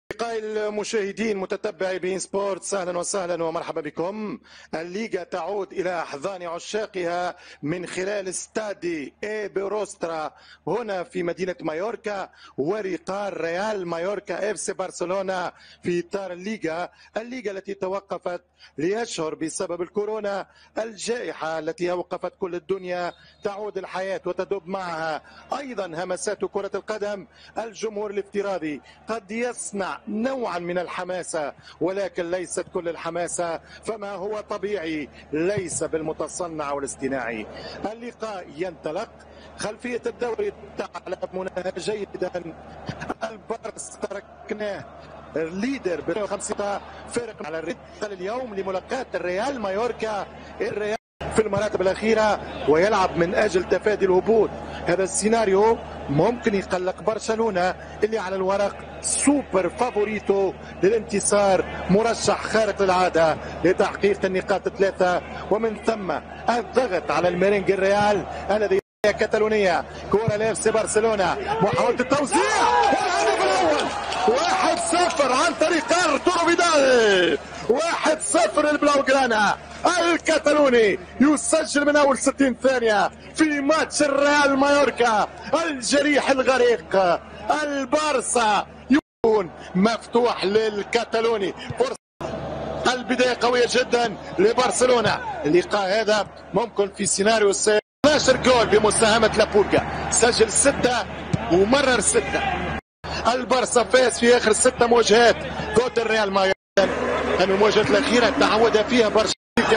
أصدقائي المشاهدين متتبعي بين سبورتس، أهلا وسهلا ومرحبا بكم. الليغا تعود إلى أحضان عشاقها من خلال استادي بروسترا هنا في مدينة مايوركا ورقار ريال مايوركا FC برشلونة في إطار الليغا التي توقفت لأشهر بسبب الكورونا، الجائحة التي أوقفت كل الدنيا. تعود الحياة وتدب معها أيضا همسات كرة القدم. الجمهور الافتراضي قد يصنع نوعا من الحماسة، ولكن ليست كل الحماسة، فما هو طبيعي ليس بالمتصنع والاصطناعي. اللقاء ينطلق، خلفية الدوري تعلمونها جيدا. البارس تركناه ليدر ب50 فرق على الرد اليوم لملاقاة الريال مايوركا. الريال في المراتب الأخيرة ويلعب من أجل تفادي الهبوط. هذا السيناريو ممكن يقلق برشلونة اللي على الورق سوبر فافوريتو للانتصار، مرشح خارق للعادة لتحقيق النقاط الثلاثة، ومن ثم الضغط على الميرينج الريال الذي كتالونية. كرة لFC برشلونة، محاولة التوزيع والهدف الأول 1-0 عن طريق أرتورو فيدال. 1-0 البلاوغرانا. الكتالوني يسجل من أول 60 ثانية في ماتش الريال مايوركا الجريح الغريق. البارسا يكون مفتوح للكتالوني. فرصة البداية قوية جدا لبرشلونة. اللقاء هذا ممكن في سيناريو 12 جول بمساهمة لابورغا، سجل 6 ومرر 6. البارسا فاز في آخر 6 مواجهات ضد الريال مايوركا. المواجهات الأخيرة تعود فيها برشلونة.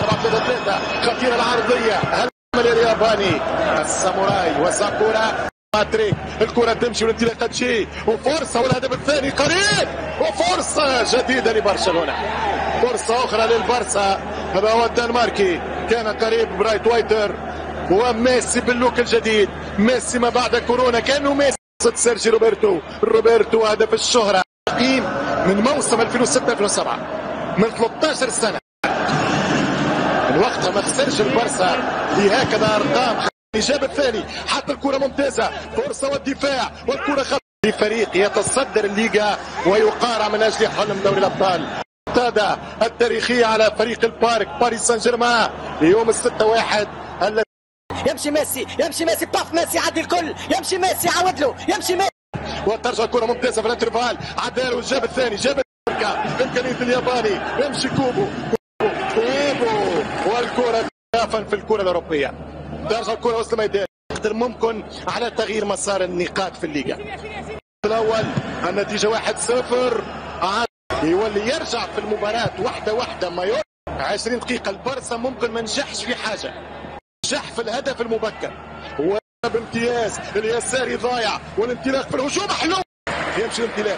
خطيرة العرضية، العمل الياباني الساموراي وساكورا ماتريك. الكرة تمشي والانطلاقة تجي وفرصة والهدف الثاني قريب، وفرصة جديدة لبرشلونة. فرصة أخرى للبارسا. هذا هو الدنماركي، كان قريب برايت وايتر وميسي باللوك الجديد. ميسي ما بعد كورونا كانه ميسي. سيرجي روبرتو هدف الشهرة قيم من موسم 2006-2007 من 13 سنة. من وقتها ما خسرش البارسا بهكذا ارقام. الإجابة الثاني، حتى الكرة ممتازة، فرصة والدفاع والكرة خط فريق يتصدر الليغا ويقارع من أجل حلم دوري الأبطال. اعتاد التاريخية على فريق البارك باريس سان جيرمان يوم 6-1. يمشي ميسي باف ميسي عدي الكل، يمشي ميسي عاود له، يمشي ميسي وترجع الكرة ممتازة في الانترفال، عداله الجاب الثاني، جاب إمكانية الياباني، يمشي كوبو والكرة خلافا في الكرة الأوروبية. ترجع الكرة وسط الميدان، ممكن على تغيير مسار النقاط في الليغا. الأول النتيجة 1-0، يولي يرجع في المباراة 1-1 مايوركا. 20 دقيقة البارسا ممكن ما نجحش في حاجة، نجح في الهدف المبكر وبامتياز. اليساري ضايع والانطلاق في الهجوم حلو، يمشي الانطلاق.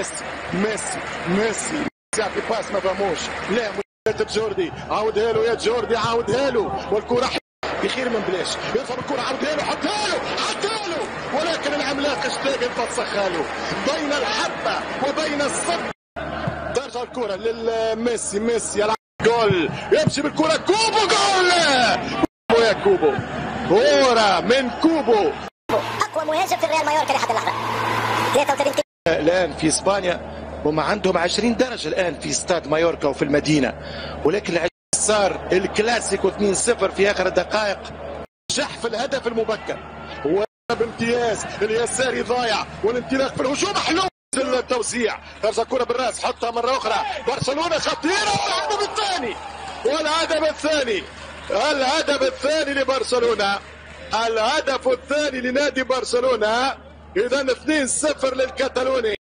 ميسي يعطي باس ما فهموش، لا جوردي عاودها له، يا جوردي عاودها له، والكرة بخير من بلاش، يرفع الكرة عاودها له، حطها له، ولكن العملاق اشتاق يفسخها له بين الحبة وبين الصد. ترجع الكرة للميسي يلعب جول، يمشي بالكرة كوبو، جول يا كوبو، كورة من كوبو. اقوى مهاجم في الريال مايوركا لحد اللحظة. 33 الآن في إسبانيا هم عندهم 20 درجة الآن في استاد مايوركا وفي المدينة، ولكن صار الكلاسيكو 2-0 في آخر الدقائق. نجح في الهدف المبكر وبامتياز. اليساري ضايع والانطلاق في الهجوم حلو، التوزيع. ترجع كرة بالراس، حطها مرة أخرى. برشلونة خطيرة، والهدف الثاني لبرشلونة. الهدف الثاني لنادي برشلونة. إذا 2-0 للكتالوني.